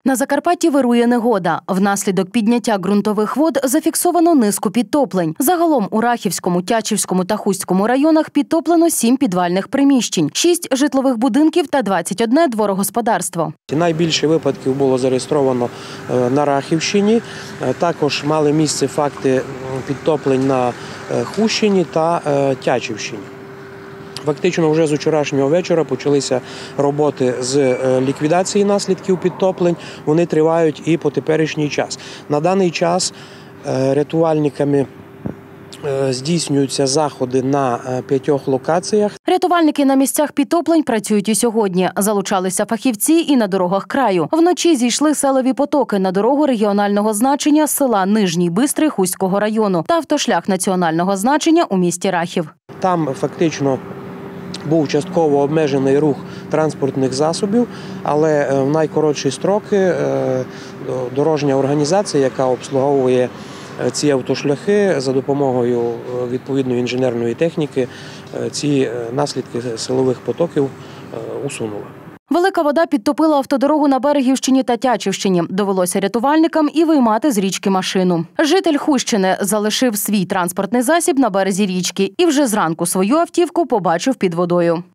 На Закарпатті вирує негода. Внаслідок підняття ґрунтових вод зафіксовано низку підтоплень. Загалом у Рахівському, Тячівському та Хустському районах підтоплено 7 підвальних приміщень, 6 житлових будинків та 21 дворогосподарство. Найбільше випадків було зареєстровано на Рахівщині. Також мали місце факти підтоплень на Хустщині та Тячівщині. Фактично вже з вчорашнього вечора почалися роботи з ліквідації наслідків підтоплень. Вони тривають і по теперішній час. На даний час рятувальниками здійснюються заходи на 5 локаціях. Рятувальники на місцях підтоплень працюють і сьогодні. Залучалися фахівці і на дорогах краю. Вночі зійшли селові потоки на дорогу регіонального значення села Нижній Бистрий Хустського району та автошлях національного значення у місті Рахів. Там фактично був частково обмежений рух транспортних засобів, але в найкоротші строки дорожня організація, яка обслуговує ці автошляхи, за допомогою відповідної інженерної техніки ці наслідки силових потоків усунула. Велика вода підтопила автодорогу на Берегівщині та Тячівщині. Довелося рятувальникам і виймати з річки машину. Житель Хустщини залишив свій транспортний засіб на березі річки і вже зранку свою автівку побачив під водою.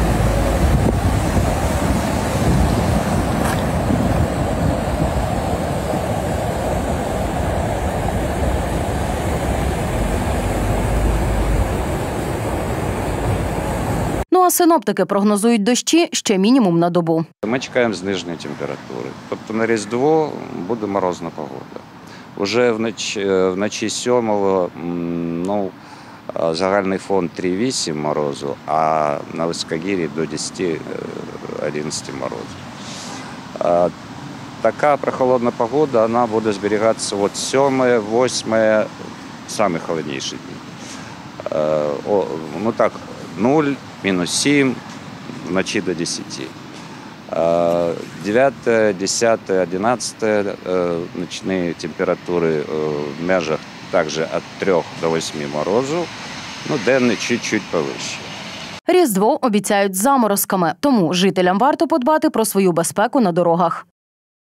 Ну а синоптики прогнозують дощі ще мінімум на добу. Ми чекаємо зниження температури. Тобто на Різдво буде морозна погода. Уже вночі 7-го загальний фон 3,8 морозу, а на Високогір'ї до 10-11 морозу. Така прохолодна погода, вона буде зберігатися от 7-8, самі холодніші дні. 0, мінус 7, вночі до 10. 9, 10, 11 ночні температури в межах також від 3 до 8 морозу, денний чуть-чуть повище. Різдво обіцяють заморозками, тому жителям варто подбати про свою безпеку на дорогах.